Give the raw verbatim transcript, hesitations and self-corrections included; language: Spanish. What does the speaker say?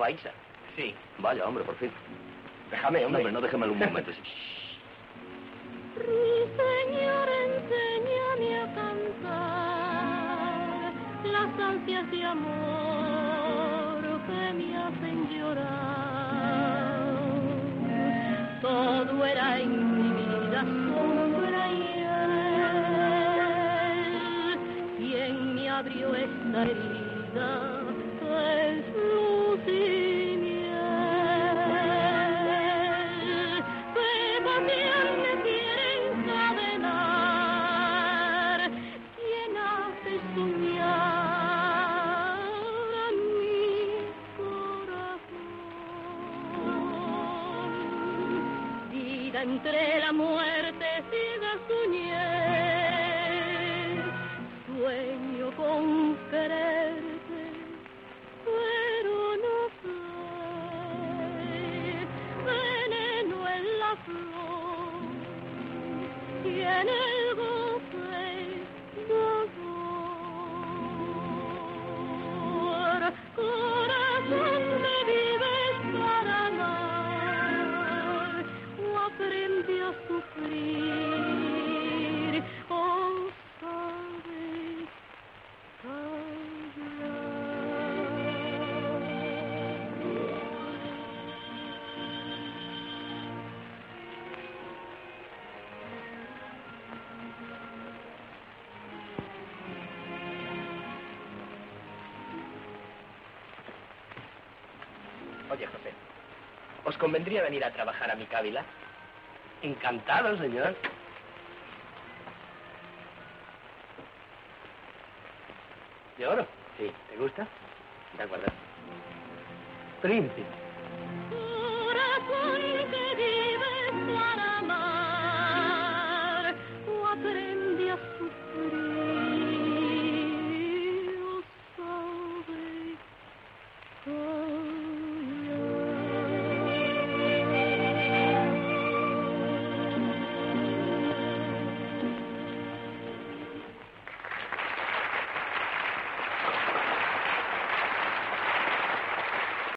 llamaba Isa. Sí. Vaya, hombre, por fin. Déjame, hombre. No, hombre, no déjeme un momento. Sí. Señor, enséñame a cantar las ansias de amor que me hacen llorar. Todo era en mi vida sombra y él quien me abrió esta herida es luz y miel. Que también me quiere encadenar, quien hace soñar a mi corazón. Vida entre la muerte siga soñé, sueño con quererte, pero no sé, veneno en la flor y en el goce dolor. Corazón que vives para amar, o aprende a sufrir, o sabes Oye, José, ¿os convendría venir a trabajar a mi cávila? Encantado, señor. ¿De oro? Sí. ¿Te gusta? De acuerdo. Príncipe.